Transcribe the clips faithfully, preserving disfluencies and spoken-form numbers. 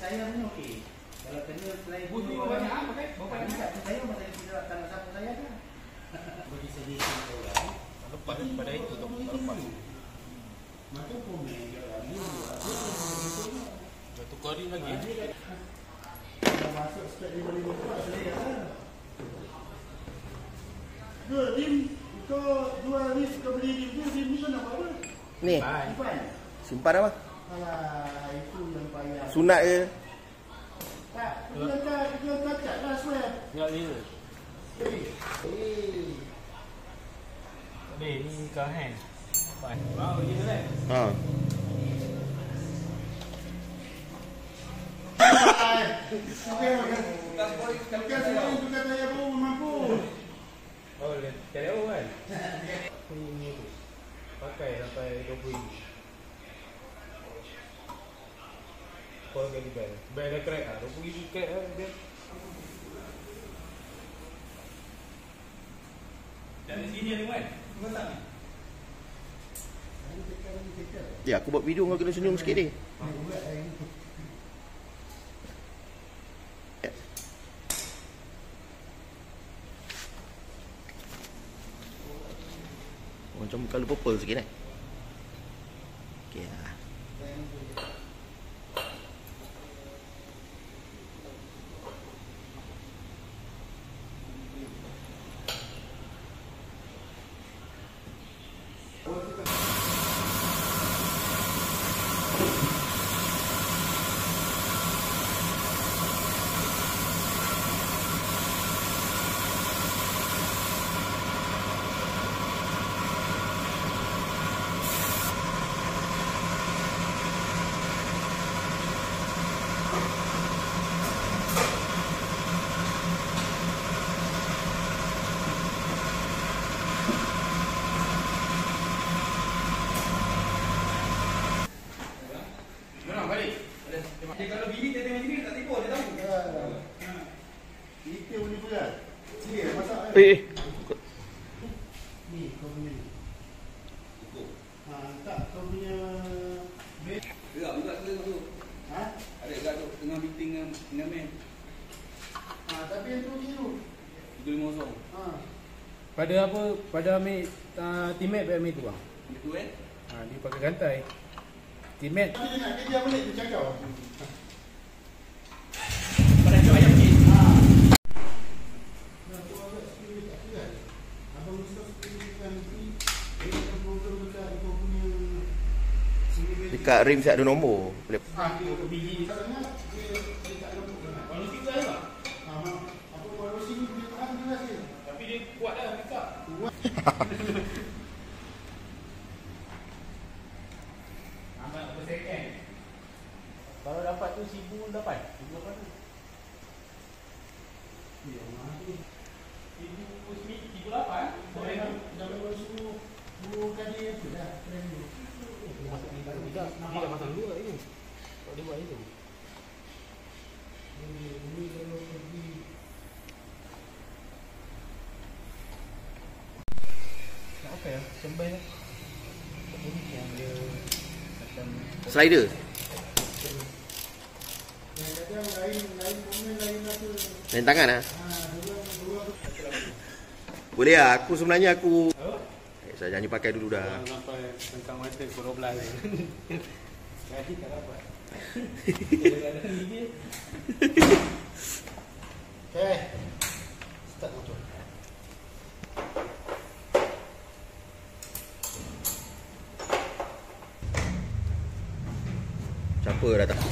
saya punya okey. Kalau kena selain butuh banyak apa kan? Bapak ni tak saya masa tidak tanah sapu saya kan. Bagi sediakan orang. Lepas pada itu tu lepas. Macam komen dia lagi. Dah tukar dia lagi. Kalau masuk spek lima ribu kuat saya kan. Dua rim kau dua rim kau beli rim tu rim ni kau nak apa? Ni. Simpan. Simpan apa? Alah, itu yang payah. Sunat ke? Tak, dia tak dia cacat lah swab. Enggak dia. Eh. Eh. Ni ni kau hand. Fine. Wow, dia kan. Ha. Kalau saya juga saya pun mampu. Oh, cari apa kan? Ini tu. Pakai sampai dua puluh ribu. Kau ganti bel. Bel dah crack ah. dua puluh ribu crack ah dia. Dan di sini ada kan? Masak ni. Ya, aku buat video kau kena senyum sikit ni. Macam colour purple sikit eh. Okey lah. Kalau bini dia tengok sini tak tipu dia tahu. Ha. Itu boleh berat. Sini masak. Eh. Ni kau punya. Ha, tak kau punya. Gerak buka sekarang tu. Ha? Ada gerak tu tengah meeting dengan dengan men. Ha, tapi yang tu biru. Itu lima kosong. Ha. Pada apa? Pada ambil uh, teammate pada ambil tu bang. Itu eh. Ha, dia pakai gantai. Teammate. Tapi dia nak kerja balik tu cakap. Pada jual ayam ni. Ha. Nak tu agak sikit tak kan. Abang Ustaz sikit kan ni. Dia akan program dekat kau punya. Dekat rim saya ada nombor. Boleh. Ha, dia biji. Sekarang dia dia tak ada nombor. Walau tiga lah. Ha, apa walau sini dia tahan jelas dia. Tapi dia kuat dah makeup. Kuat. Amat apa second. Kalau dapat tu seribu lapan. Seribu lapan tu. Ya, mati. Seribu seribu lapan. Boleh kan? Dah bawa suruh suruh kaji apa dah trend tu. Dia dah pasang dulu kat itu. Kalau dia buat itu. Ini ini kalau pergi Nak apa ya? Sembel lah. Ini yang dia macam Slider. yang kadang lain lain komen lain apa. Lain tangan ah. Ha, dua dua Boleh ah, aku sebenarnya aku oh? eh, saya janji pakai dulu dah. Sampai tengkang mata pukul dua belas. Jadi tak dapat. Kadang-kadang dia Okay. Start motor. Siapa dah tak?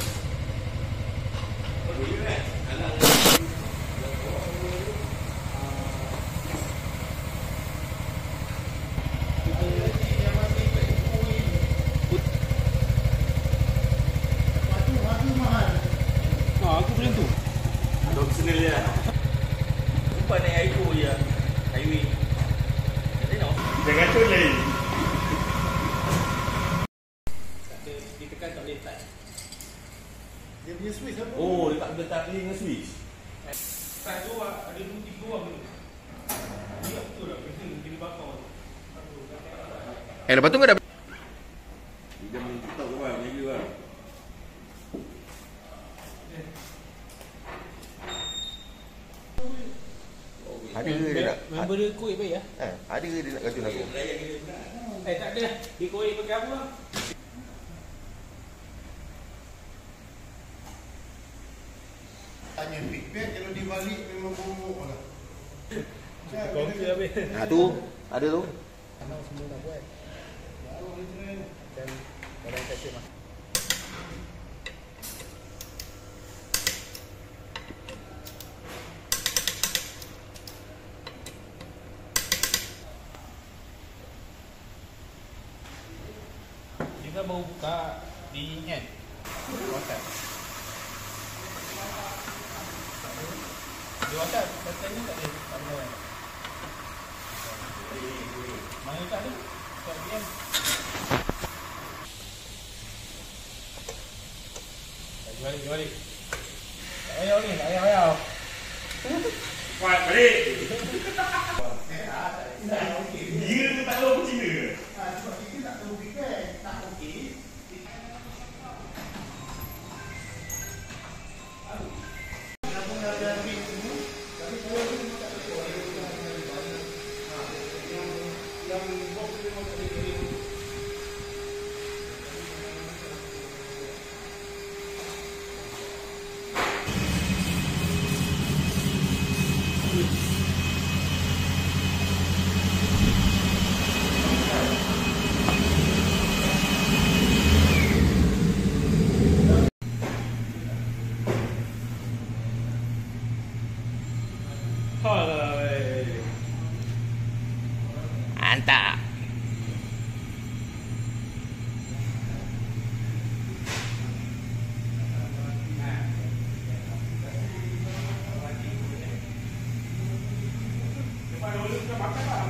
Ah, aku belum tu. Optional dia. Lupa naik aiko je. Highway. Tak tengok. Jangan tu lain. Dia tekan tak boleh start. Dia punya switch apa? Oh, dia tak boleh tak boleh dengan switch. Start tu ada dua tiga orang tu. Dia betul lah. Dia bakar. Eh lepas tu kau dah Dia main TikTok ke bang? Jaga bang. benda kuih baik lah. Eh, ada ke dia nak racun aku? Eh tak ada. Dia kuih pakai apa lah? Tanya feedback, kalau dia balik memang bongok lah. Kopi habis. Ha tu, ada tu. Anak semua dah buat. Baru dia try. Dan kalau saya cek mah. Kita baru buka di N WhatsApp. Di WhatsApp katanya tak ada, tak ada. Mana tak ada? Tak ada. Balik balik balik. Tak payah ni, tak payah payah. Kuat balik. Dia tu tak tahu apa Cina ke? Ah, sebab kita tak tahu feedback, tak okey. Gabung ada mix semua, tapi kalau dia memang tak tahu. Yang box dia memang tak boleh. Mantap. Lepas dulu kita makan lah.